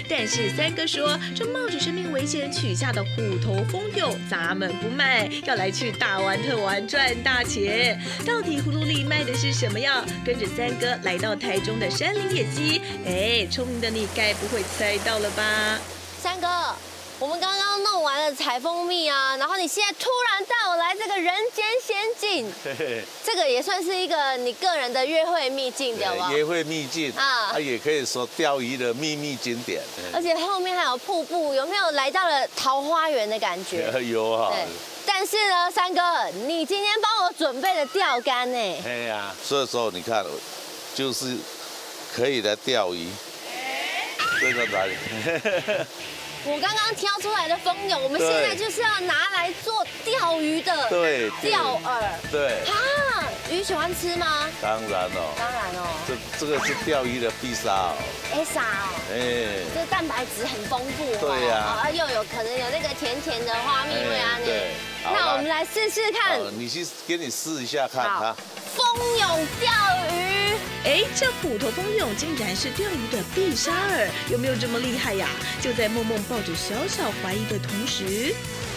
但是三哥说，这冒着生命危险取下的虎头蜂蛹，咱们不卖，要来去大玩特玩赚大钱。到底葫芦里卖的是什么药？跟着三哥来到台中的山林野鸡，哎，聪明的你该不会猜到了吧？ 三哥，我们刚刚弄完了采蜂蜜啊，然后你现在突然带我来这个人间仙境，这个也算是一个你个人的约会秘境，对吗？ 约会秘境啊，它也可以说钓鱼的秘密景点。 而且后面还有瀑布，有没有来到了桃花源的感觉？ 有哈。 但是呢，三哥，你今天帮我准备了钓竿呢。 哎呀，所以说你看，就是可以来钓鱼。这个哪里？ 我刚刚挑出来的蜂蛹，我们现在就是要拿来做钓鱼的钓饵。对。啊，鱼喜欢吃吗？ 当然哦。 当然哦。 这个是钓鱼的必杀哦。 沙哦。哎。这个蛋白质很丰富哦。 对呀。 又有可能有那个甜甜的花蜜味啊。对。那我们来试试看。 你去给你试一下看哈。 蜂蛹钓鱼。 哎，这虎头蜂蛹竟然是钓鱼的必杀饵，有没有这么厉害呀？就在梦梦抱着小小怀疑的同时，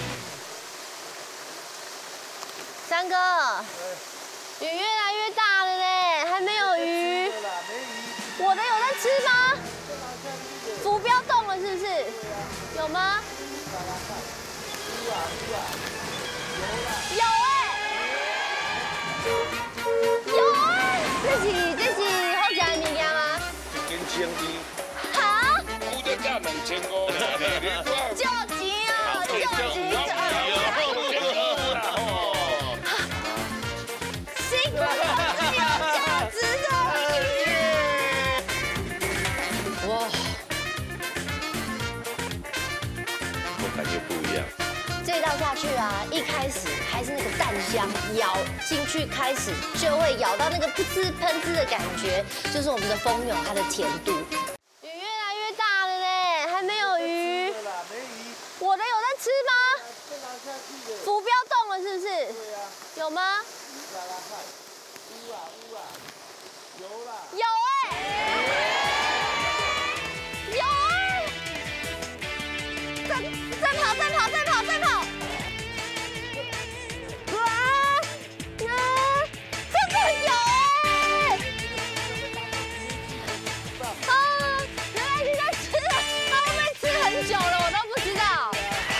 三哥，雨越来越大了嘞，还没有鱼。我的有在吃吗？浮标动了是不是？有吗？有哎。有哎，这是好食的物件吗 ？1000滴。 哈？ 估得价2500啦。 就钱哦，就钱就。辛苦了，是有价值的。哇！ 我感觉不一样。 这道下去啊，一开始还是那个蛋香，咬进去开始就会咬到那个噗呲喷呲的感觉，就是我们的蜂蛹它的甜度。雨越来越大了嘞，还没有鱼。我的有在吃吗？浮标动了是不是？有吗？有哎。有哎。再跑！真的有哎！原来你在吃了，它会不会吃很久了？我都不知道。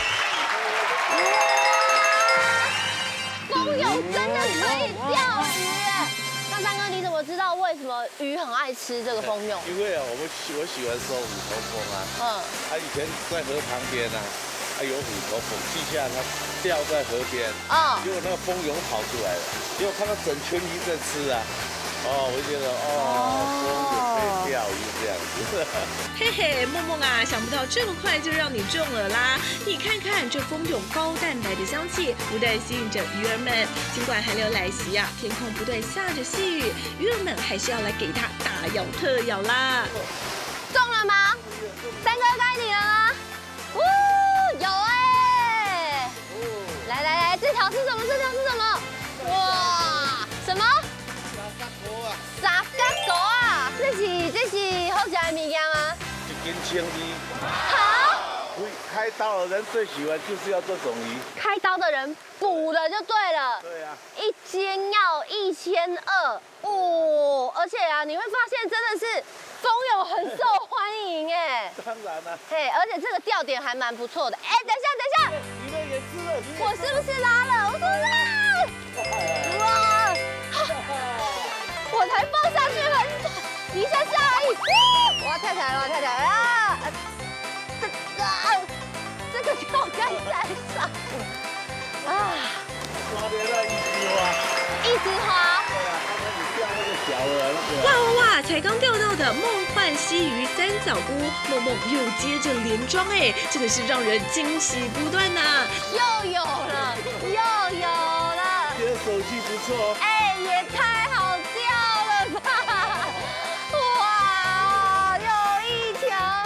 蜂蛹真的可以钓鱼哎！那三哥，你怎么知道为什么鱼很爱吃这个蜂蛹？ 因为啊，我喜欢收虎头蜂啊。他以前在河旁边啊。有虎头蜂，记下它掉在河边，结果那个蜂蛹跑出来了，结果看到整群鱼在吃啊，我就觉得蜂蛹可以钓鱼这样子。 嘿嘿，梦梦啊，想不到这么快就让你中了啦！你看看这蜂蛹高蛋白的香气，不但吸引着鱼儿们，尽管寒流来袭啊，天空不断下着细雨，鱼儿们还是要来给它大咬特咬啦。 中了吗？三哥该你了吗？有哎！来，这条是什么？哇，什么？沙甲狗啊！这是好食的物件吗 ？1000滴。 好。 开刀的人最喜欢就是要这种鱼。 开刀的人补的就对了。 对啊。 一斤要1200哦，而且啊，你会发现真的是蜂蛹很受欢迎哎。 当然了。 嘿，而且这个钓点还蛮不错的。哎，等一下， 鱼类也吃了。 我是不是拉了？我说拉。哇！我才放下去一下下而已。我要跳起来了啊！这个钓竿在上啊！ 抓得到一枝花。 一枝花。 对啊，刚才你钓那个小的那个。 哇！才刚钓到的梦幻溪鱼三角菇，梦梦又接着连装哎，真的是让人惊喜不断呐！ 又有了。 你的手气不错。 哎，也太好钓了吧！哇，有一条。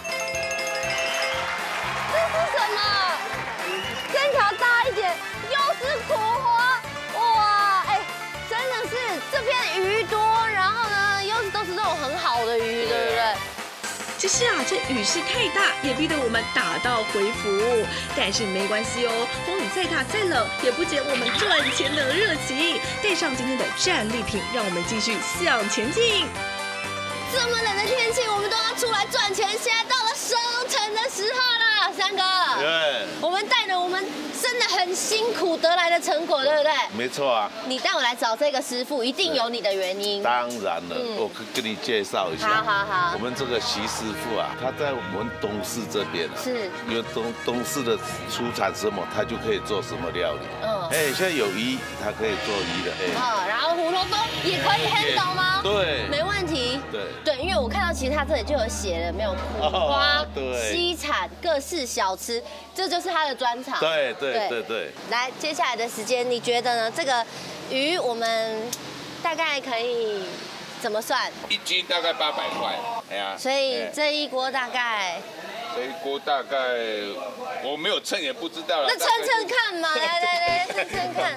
这是什么？这条大一点，又是苦花。哇，哎，真的是这边鱼多，然后呢，又都是这种很好的鱼，对不对？ 只是啊，这雨势太大，也逼得我们打道回府。但是没关系哦，风雨再大再冷，也不减我们赚钱的热情。带上今天的战利品，让我们继续向前进。 这么冷的天气，我们都要出来赚钱。现在到了收成的时候了，三哥。 对。 我们带着我们真的很辛苦得来的成果，对不对？ 没错啊。 你带我来找这个师傅，一定有你的原因。 当然了，我跟你介绍一下。 好。 我们这个徐师傅啊，他在我们东市这边啊。是。因为东市的出产什么，他就可以做什么料理。现在有鱼，他可以做鱼的。 然后胡萝卜也可以 handle 吗？ 对。 没问题。对，因为我看到其实他这里就有写了，没有苦花、西产各式小吃，这就是他的专长。对。来，接下来的时间，你觉得呢？这个鱼我们大概可以怎么算 ？1斤大概800块。哎呀。 所以这一锅大概。 这一锅大概我没有称也不知道了。 那称看嘛，来，称看。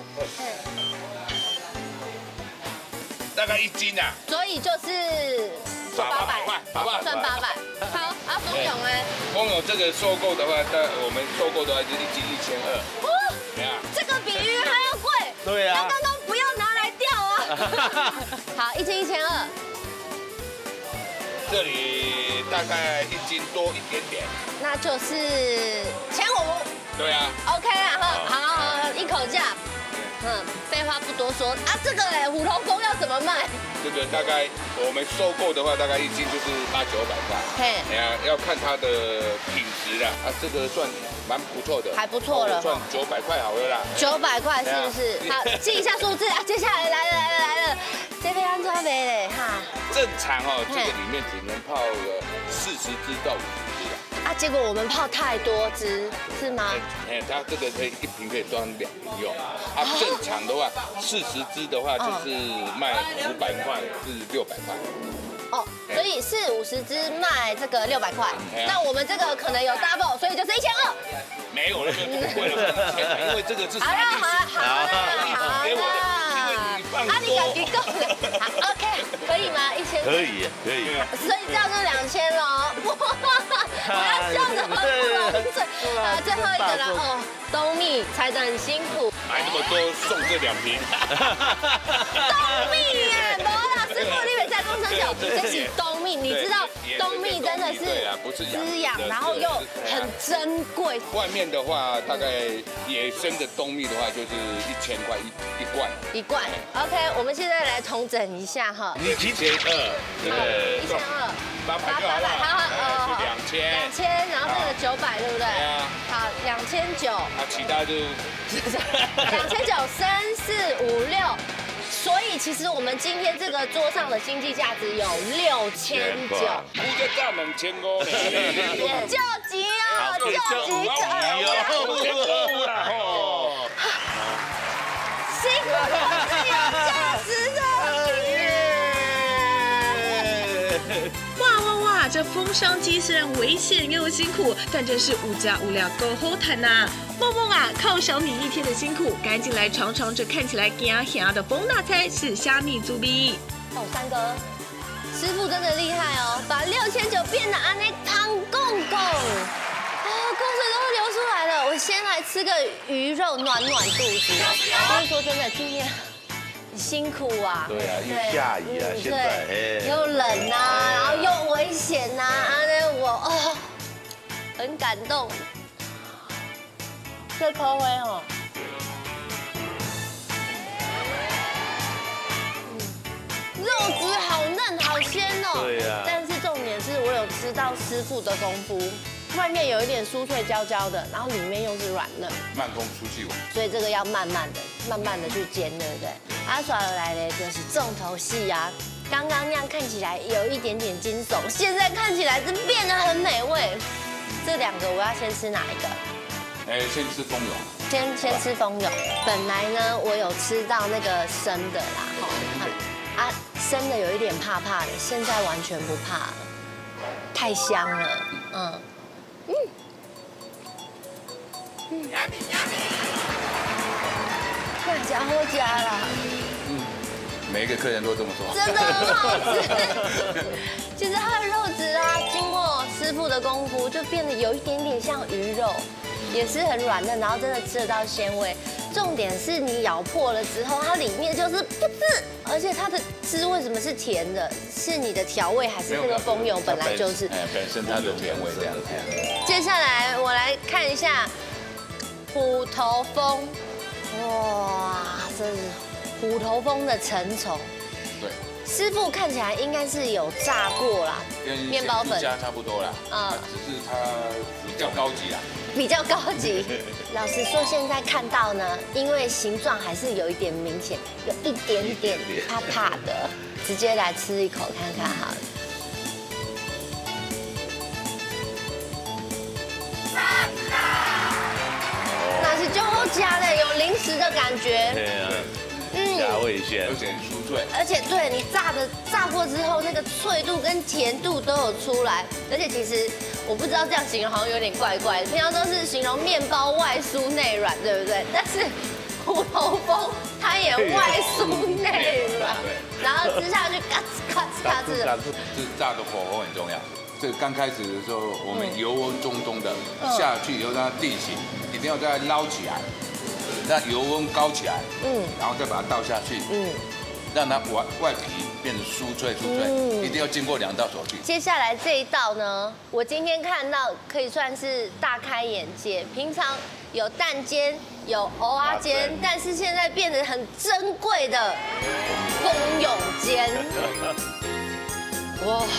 大概1斤啊。 所以就是800块，好不好？算800。好，蜂蛹哎。 蜂蛹这个收购的话，我们收购的话就是1斤1200。哦。 这个比鱼还要贵。 对啊。 那刚刚不要拿来钓啊。好，1斤1200。 这里大概1斤多一点点。那就是1500。 对啊。 OK 啊，好，一口价。废话不多说啊，这个虎头蜂要怎么卖？ 这个大概我们收购的话，大概1斤就是800-900块。要看它的品质啦。这个算蛮不错的， 还不错了， 算900块好了啦。 900块是不是？好，记一下数字啊。接下来来了，这边安装没嘞哈。 正常这个里面只能泡40只到50只的。 结果我们泡太多只，是吗？ 它这个1瓶可以装2瓶用。正常的话，40只的话就是卖500块至600块。 所以40-50只卖这个600块，那我们这个可能有 double， 所以就是1200。 没有了，不贵了，因为这个是。好了， 给我的。 你敢给够了？好 ，OK， 可以吗？1000。 可以。 所以这样就2000了。我要笑得很不容易。最后一个了冬蜜采得很辛苦。 买那么多送这2瓶。 冬蜜耶，没啦，师傅你别再讲成久，这是冬蜜，你知道冬蜜真的是滋养，然后又很珍贵。 外面的话，大概野生的冬蜜的话，就是1000块一罐。 1罐 ，OK， 我们现在来重整一下哈。 你1200，对不对？1200，800就好了。好，2000， 然后这个900，对不对？ 对啊。 好，2900。 其他就 2900，3、4、5、6。所以其实我们今天这个桌上的经济价值有6900。 估计到2500呢。 救急哦，救急辛苦都是有价值的。 哇！这风商机虽然危险又辛苦，但真是无价无量够好谈呐！梦梦啊，犒赏你一天的辛苦，赶紧来尝尝这看起来咸咸的风大菜是虾米猪鼻。 三哥，师傅真的厉害哦，把6900变得安内汤公公，口水都会流出来了。我先来吃个鱼肉暖肚子。但是说真的，今天辛苦啊。 对啊，又下雨啊，现在又冷啊，然后又危险呐，我很感动。这口味肉质好嫩好鲜哦。对呀。但是重点是我有吃到师傅的功夫，外面有一点酥脆焦焦的，然后里面又是软嫩。 慢工出细活。 所以这个要慢慢的去煎，对不对？阿耍而来的就是重头戏啊！刚刚那样看起来有一点点惊悚，现在看起来是变得很美味。这2个我要先吃哪一个？ 先吃蜂蛹。 先吃蜂蛹。本来呢，我有吃到那个生的啦，生的有一点怕的，现在完全不怕了，太香了，那家伙家啦， 每一个客人都这么说。 真的很好吃。其实它的肉质啊，经过师傅的功夫，就变得有一点点像鱼肉，也是很软嫩，然后真的吃得到鲜味。重点是你咬破了之后，它里面就是噗呲，而且它的汁为什么是甜的？是你的调味还是这个蜂蛹本来就是？ 本身它的甜味这样。 接下来我来看一下虎头蜂，哇，这是虎头蜂的成虫。 对。师傅看起来应该是有炸过啦，面包粉差不多啦，只是它比较高级啦。 比较高级。老实说，现在看到呢，因为形状还是有一点明显，有一点点怕怕的。直接来吃一口看看好了。那是就后加的，有零食的感觉。 对啊。加味鲜， 有点酥脆。 而且对你炸过之后，那个脆度跟甜度都有出来。而且其实我不知道这样形容好像有点怪怪的，平常都是形容面包外酥内软，对不对？但是虎头蜂它也外酥内软，然后吃下去嘎吱嘎吱嘎吱的。 这炸的火候很重要。这刚开始的时候，我们油温中中的下去以后，让它定型，一定要再捞起来。让油温高起来，然后再把它倒下去，让它外皮变得酥脆，一定要经过2道手续。 接下来这一道呢，我今天看到可以算是大开眼界。平常有蛋煎，有蚵仔煎，但是现在变得很珍贵的蜂蛹煎，哇！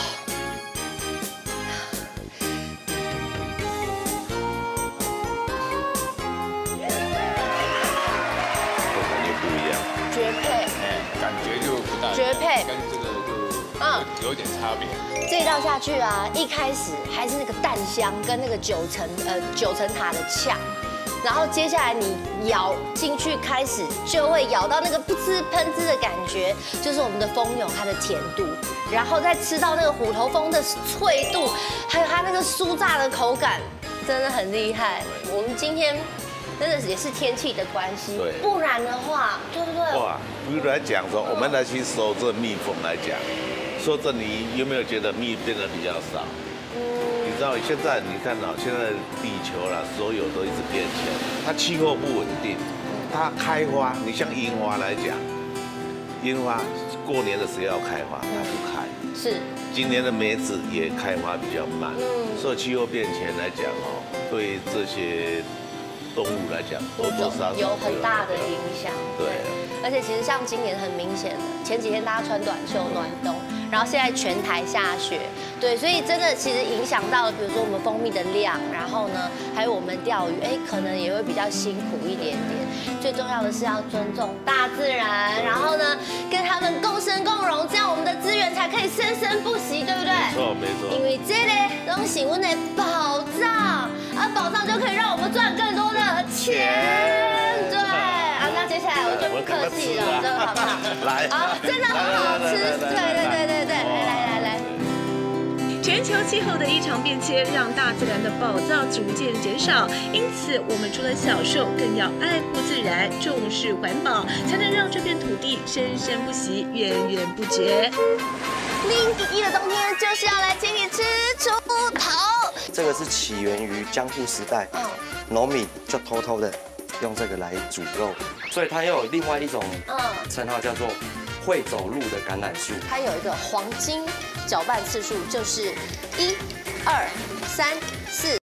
绝配， 感觉就不大绝配， 跟这个就有点差别。 这一道下去啊，一开始还是那个蛋香跟那个九层塔的呛，然后接下来你咬进去开始就会咬到那个噗呲喷汁的感觉，就是我们的蜂蛹它的甜度，然后再吃到那个虎头蜂的脆度，还有它那个酥炸的口感，真的很厉害。我们今天。真的也是天气的关系，对，不然的话，对不对？哇， 比如来讲说，我们来去收这蜜蜂来讲，说这你有没有觉得蜜变得比较少？你知道现在你看到现在地球啦，所有都一直变迁，它气候不稳定，它开花，你像樱花来讲，樱花过年的时候要开花，它不开， 是。 今年的梅子也开花比较慢，所以气候变迁来讲哦，对这些。动物来讲，多多少少有很大的影响。对，而且其实像今年很明显的，前几天大家穿短袖暖冬，然后现在全台下雪，对，所以真的其实影响到了，比如说我们蜂蜜的量，然后呢，还有我们钓鱼，可能也会比较辛苦一点点。最重要的是要尊重大自然，然后呢，跟他们共生共荣，这样我们的资源才可以生生不息，对不对？ 没错，没错。 因为这个东西我们的宝藏，而宝藏就可以让我们赚更多的钱。对，那接下来我就不客气了，这个好不好？ 来， 好，真的很好吃。对，来。 全球气候的异常变迁，让大自然的宝藏逐渐减少，因此我们除了享受，更要爱护自然，重视环保，才能让这片土地生生不息，源源不绝。 林弟弟的冬天就是要来请你吃锄头。 这个是起源于江户时代，农民就偷偷的用这个来煮肉，所以它又有另外一种称号叫做会走路的橄榄树。 它有一个黄金搅拌次数，就是1、2、3、4。